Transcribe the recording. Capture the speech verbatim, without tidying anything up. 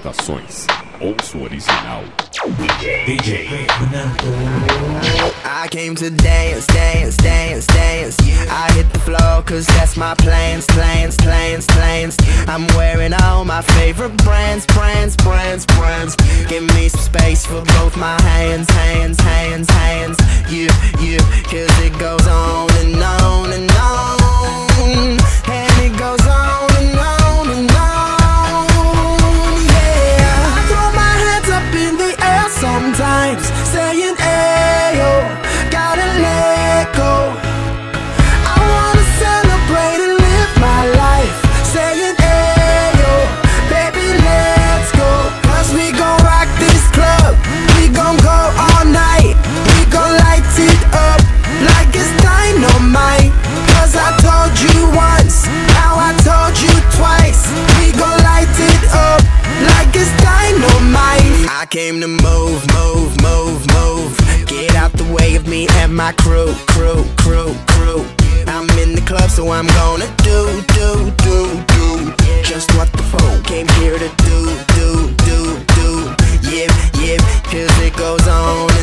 apresentações. Ouça o original. D J I came to dance, dance, dance, dance. I hit the floor cause that's my plans, plans, plans, plans. I'm wearing all my favorite brands, brands, brands, brands. Give me some space for both my hands, hands, hands, hands. Yeah, yeah, cause it goes on and on and on. And it goes on and on and on. Yeah, I throw my hands up in the air sometimes, saying ayo, gotta let go. I wanna celebrate and live my life, saying ayo, baby let's go. Cause we gon' rock this club, we gon' go all night. We gon' light it up like it's dynamite. Cause I told you once, now I told you twice. We gon' light it up like it's dynamite. I came to move, move, move, move. Get out the way of me and my crew, crew, crew, crew. I'm in the club, so I'm gonna do, do, do, do just what the folk came here to do, do, do, do. Yeah, yeah, cause it goes on